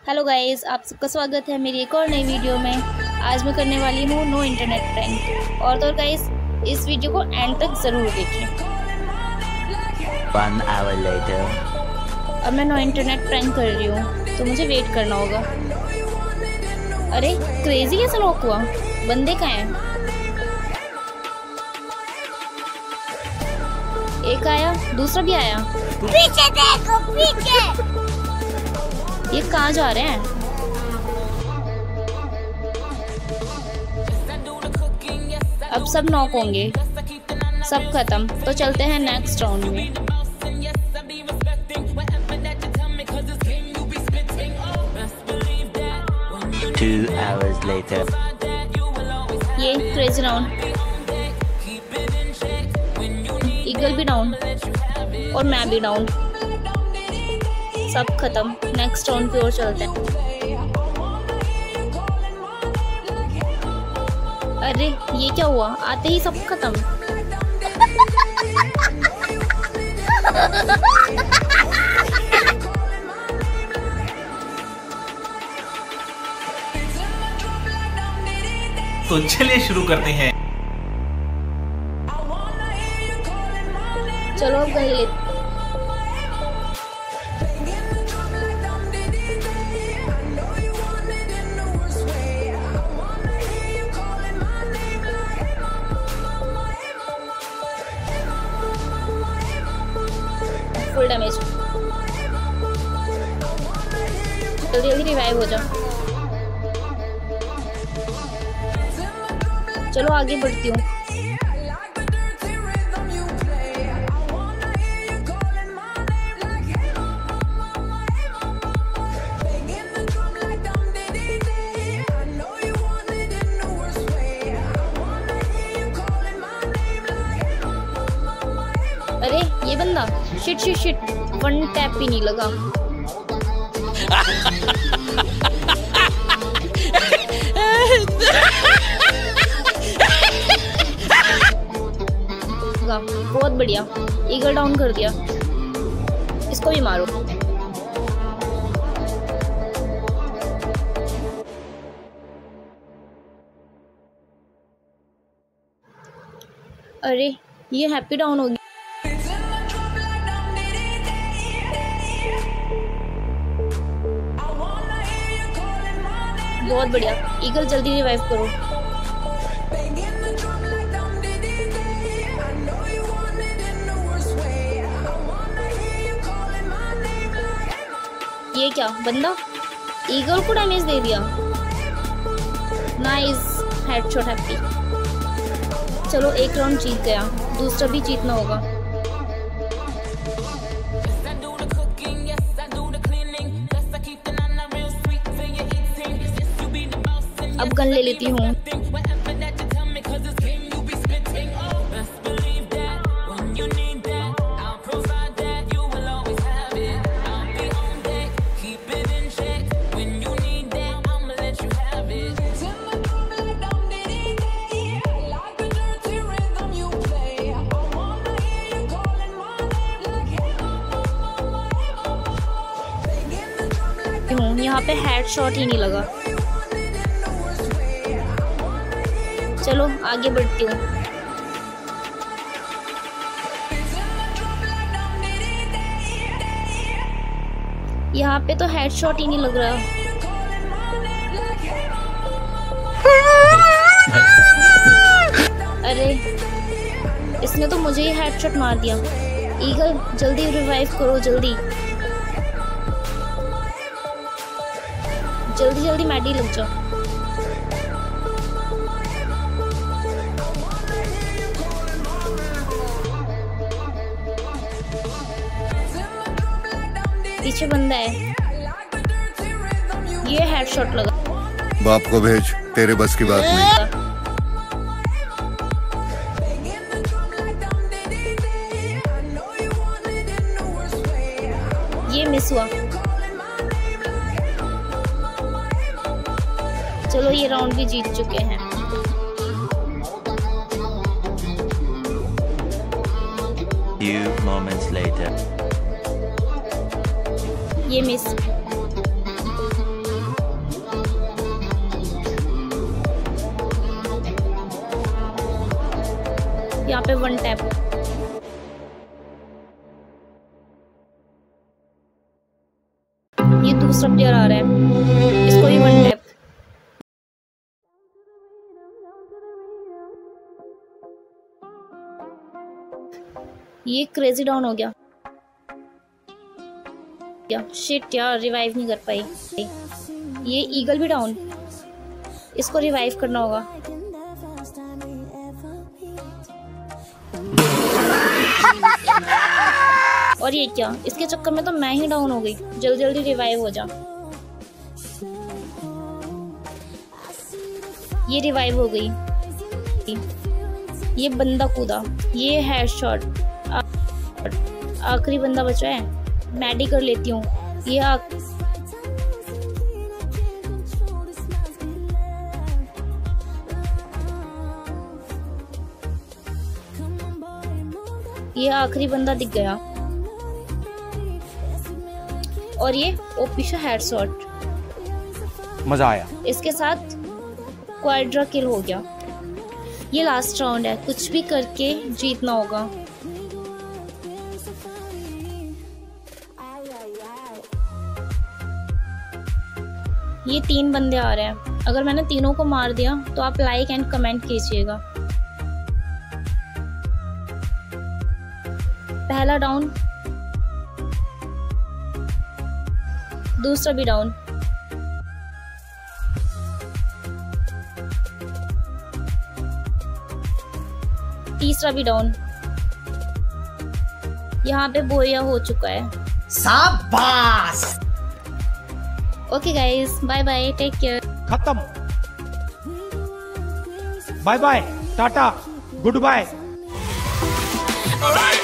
Hello guys, आप सबका स्वागत है मेरी एक और नई वीडियो में। आज मैं करने वाली हूँ नो इंटरनेट प्रैंक। और तो गाइस, इस वीडियो को एंड तक ज़रूर देखें। 1 hour later. अब मैं नो इंटरनेट प्रैंक कर रही हूँ तो मुझे वेट करना होगा। अरे क्रेजी कैसा लॉक हुआ? बंदे कहाँ हैं? एक आया, दूसरा भी आया। पीछे देखो, पीछे। ये कहाँ जा रहे हैं? अब सब नॉक होंगे, सब खत्म। तो चलते हैं नेक्स्ट राउंड में। 2 hours later. ये क्रेजी राउंड। ईगल भी डाउन और मैं भी डाउन, सब खत्म। नेक्स्ट राउंड की ओर चलते हैं। अरे ये क्या हुआ? आते ही सब खत्म। तो चलिए शुरू करते हैं। चलो अब गले फुल डैमेज। जल्दी जल्दी रिवाइव हो जाओ। चलो आगे बढ़ती हूँ। अरे ये बंदा, shit shit shit, one tap भी नहीं लगा। बहुत बढ़िया, ईगल डाउन कर दिया। इसको भी मारो। अरे ये हैप्पी डाउन हो गया। बहुत बढ़िया, ईगल जल्दी रिवाइव करो। ये क्या बंदा ईगल को डैमेज दे दिया। Nice headshot happy. चलो एक राउंड जीत गया, दूसरा भी जीतना होगा। अब गन ले लेती हूँ। यहाँ पे हेडशॉट ही नहीं लगा। चलो आगे बढ़ती हूँ। यहाँ पे तो हेडशॉट ही नहीं लग रहा। अरे इसने तो मुझे ही हेडशॉट मार दिया। ईगल जल्दी रिवाइव करो, जल्दी जल्दी जल्दी मैडी लग जाओ। पीछे बंदा है, ये हेडशॉट लगा। बाप को भेज, तेरे बस की बात नहीं। ये मिस हुआ। चलो ये राउंड भी जीत चुके हैं। Few moments later. ये मिस। यहाँ पे 1 टैप। ये दूसरा प्लेयर आ रहा है, इसको भी 1 टैप। ये क्रेजी डाउन हो गया। शिट यार, रिवाइव नहीं कर पाई। ये ईगल भी डाउन, इसको रिवाइव करना होगा। और ये क्या, इसके चक्कर में तो मैं ही डाउन हो गई। जल्दी जल्दी रिवाइव हो जा। ये रिवाइव हो गई। ये बंदा कूदा, ये हेडशॉट। आखिरी बंदा बचा है, मैडी कर लेती हूँ। ये आखिरी बंदा दिख गया। और ये ओपी शॉट हेडशॉट, मजा आया। इसके साथ क्वाड्रा किल हो गया। ये लास्ट राउंड है, कुछ भी करके जीतना होगा। ये 3 बंदे आ रहे हैं। अगर मैंने तीनों को मार दिया तो आप लाइक एंड कमेंट कीजिएगा। पहला डाउन, दूसरा भी डाउन, तीसरा भी डाउन। यहाँ पे बोया हो चुका है। शाबाश। Okay guys, bye bye, take care. खत्म। Bye bye, tata, good bye.